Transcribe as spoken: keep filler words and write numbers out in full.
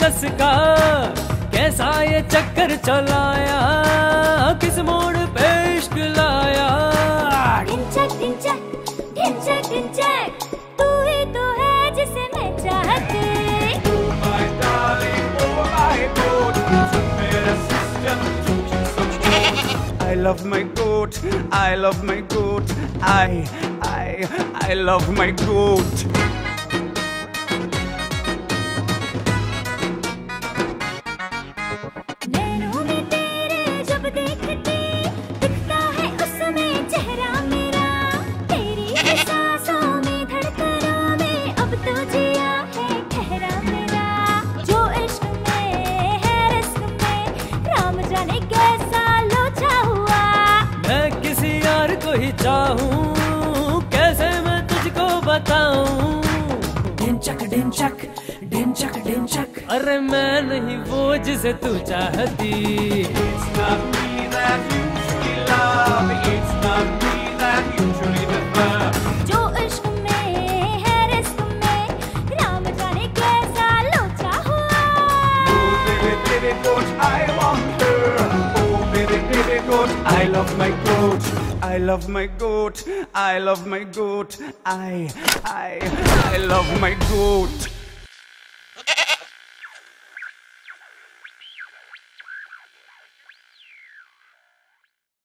कस का, कैसा ये चक्कर चलाया, किस मोड़ पे इश्क लाया। ढिंचक ढिंचक ढिंचक ढिंचक, तू ही तो है जिसे मैं चाहती। My darling, oh my God, tut mir das System, tut es so gut. I love my goat, I love my goat, I, I, I love my goat. नैनों में तेरे जब देखती, दिखता है उसमें चेहरा मेरा। तेरी ही सांसों में धड़कनों में अब तो जिया है ठहरा मेरा। जो इश्क में है रिस्क में, राम जाने कैसा लोचा हुआ। मैं किसी यार को ही चाहूं, कैसे मैं तुझको बताऊं। ढिंचक ढिंचक ढिंचक ढिंचक, अरे मैं नहीं वो जिसे तू चाहती। It's not me that you truly love, it's not me that you truly prefer. जो इश्क में है रिस्क में, राम जाने कैसा लोचा हुआ। Oh baby, baby goat, I want her. Oh baby, baby goat, I love my goat. I love my goat, I love my goat, I, I, I love my goat.